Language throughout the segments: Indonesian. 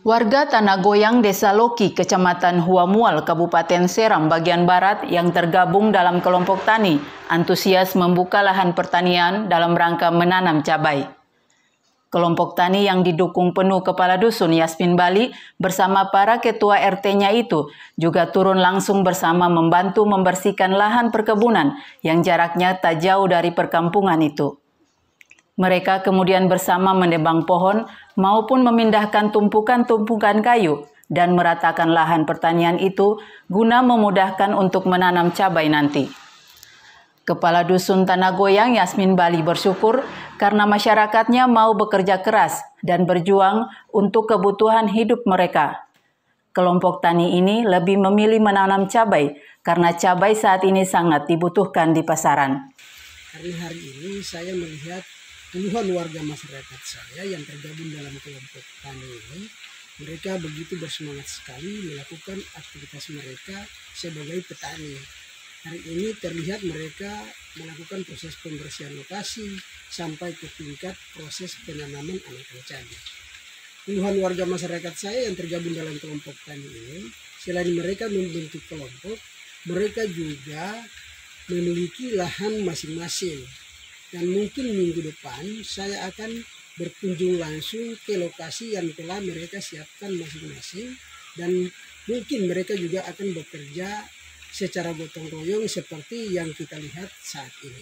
Warga Tanah Goyang, Desa Loki, Kecamatan Huamual, Kabupaten Seram, bagian barat yang tergabung dalam kelompok tani, antusias membuka lahan pertanian dalam rangka menanam cabai. Kelompok tani yang didukung penuh Kepala Dusun Yasmin Bali bersama para ketua RT-nya itu juga turun langsung bersama membantu membersihkan lahan perkebunan yang jaraknya tak jauh dari perkampungan itu. Mereka kemudian bersama menebang pohon maupun memindahkan tumpukan-tumpukan kayu dan meratakan lahan pertanian itu guna memudahkan untuk menanam cabai nanti. Kepala Dusun Tanah Goyang Yasmin Bali bersyukur karena masyarakatnya mau bekerja keras dan berjuang untuk kebutuhan hidup mereka. Kelompok tani ini lebih memilih menanam cabai karena cabai saat ini sangat dibutuhkan di pasaran. Hari ini saya melihat puluhan warga masyarakat saya yang tergabung dalam kelompok tani ini, mereka begitu bersemangat sekali melakukan aktivitas mereka sebagai petani. Hari ini terlihat mereka melakukan proses pembersihan lokasi sampai ke tingkat proses penanaman anakan cabai. Puluhan warga masyarakat saya yang tergabung dalam kelompok tani ini, selain mereka membentuk kelompok, mereka juga memiliki lahan masing-masing. Dan mungkin minggu depan saya akan berkunjung langsung ke lokasi yang telah mereka siapkan masing-masing. Dan mungkin mereka juga akan bekerja secara gotong royong seperti yang kita lihat saat ini.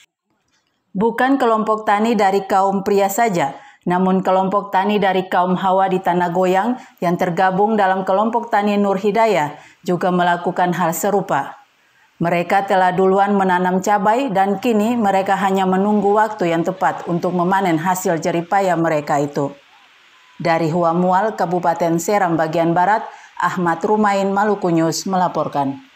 Bukan kelompok tani dari kaum pria saja, namun kelompok tani dari kaum Hawa di Tanah Goyang yang tergabung dalam kelompok tani Nur Hidayah juga melakukan hal serupa. Mereka telah duluan menanam cabai dan kini mereka hanya menunggu waktu yang tepat untuk memanen hasil jeripaya mereka itu. Dari Huamual, Kabupaten Seram bagian barat, Ahmad Rumain, Maluku News melaporkan.